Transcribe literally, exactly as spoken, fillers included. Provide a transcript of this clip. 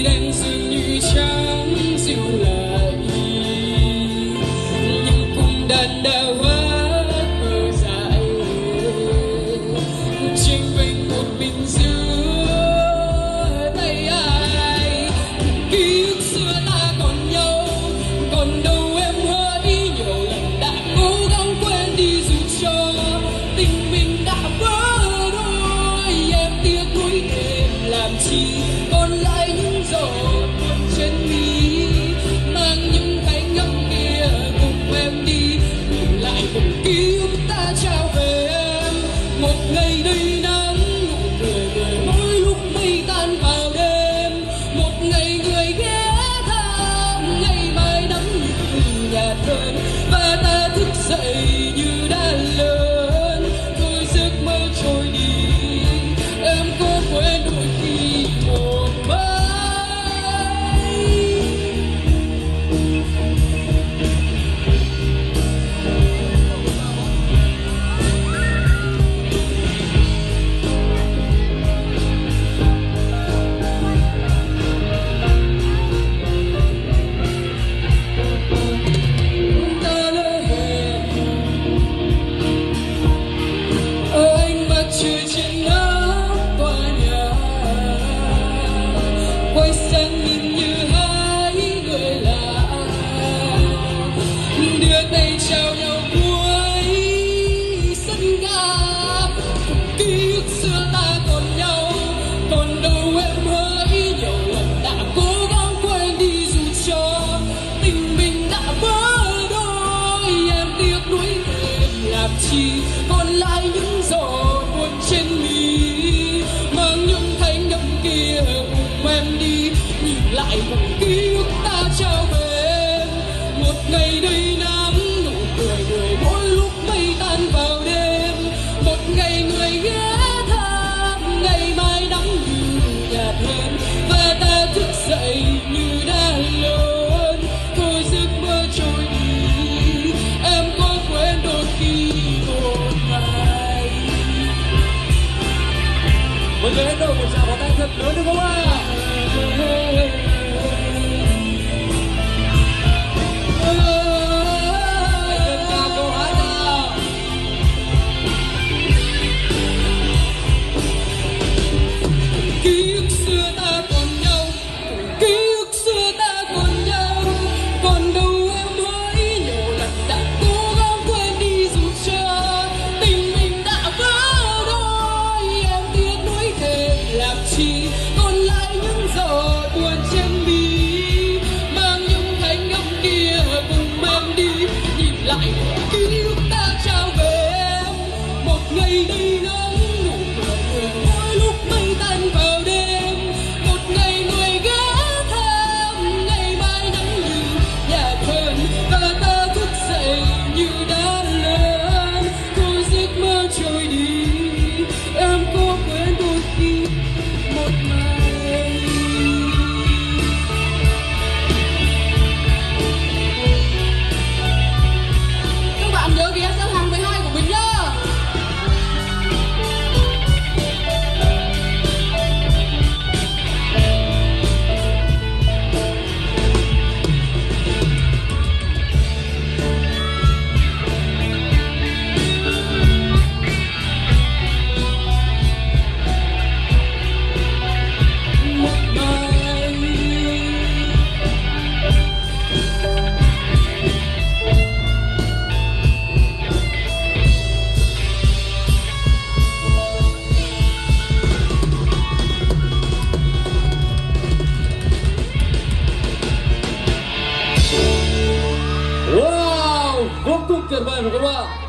đêm dường như chẳng dịu lại, nhưng cùng đàn đào hát mơ dại tranh vinh một mình giữa tay ai. Ký ức xưa ta còn nhau, còn đâu em hỡi nhiều lần đã cố gắng quên đi dù cho tình mình đã vỡ đôi. Em tiếc nuối thêm làm chi còn lại những giọt buồn trên mi, mang những cánh ấm kia cùng em đi, nhìn lại cùng ký ức ta trao về em. Một ngày đầy nắng nụ cười người mỗi lúc mây tan vào đêm, một ngày người ghé thăm ngày mai nắng như nhạt hơn và ta thức dậy như đã lớn. Thôi giấc mơ trôi đi, em có quên đôi khi một mai. Ta lỡ hẹn ở ánh mặt trời trên nóc tòa nhà, quay sang nhìn như hai người lạ, đưa tay chào nhau cuối sân ga. Ký ức xưa ta còn nhau, còn đâu em hỡi nhiều lần đã cố gắng quên đi dù cho tình mình đã vỡ đôi. Em tiếc nuối thêm làm chi còn lại những giọt buồn trên mi, mang những thanh âm kia cùng em đi, nhìn lại cùng ký ức ta trao về em. Một ngày đầy nắng nụ cười người mỗi lúc mây tan vào đêm, một ngày người ghé thăm ngày mai nắng như nhạt hơn và ta thức dậy như đã lớn. Thôi giấc mơ trôi đi, em có quên đôi khi một ngày. Mọi người hãy đồng một tràng pháo tay thật lớn được không ạ? Hãy nâng cao câu hát nào. Ký ức xưa ta còn nhau, ký ức xưa ta còn nhau, còn đâu em hỡi nhiều lần đã cố gắng quên đi dù cho tình mình đã vỡ đôi. Em tiếc nuối thêm làm chi còn lại những giọt buồn trên mi, mang những thanh âm kia cùng em đi, nhìn lại ký ức ta trao về em. Một ngày đầy nắng nụ cười người mỗi lúc mây tan vào đêm, một ngày người ghé thăm ngày mai nắng như nhạt hơn và ta thức dậy như đã lớn. Thôi giấc mơ trôi đi, em có quên đôi khi một ngày. Các bạn nhớ ghé sang hàng mười hai của mình nhá. Một ngày Wow, vô cùng tuyệt vời phải không ạ?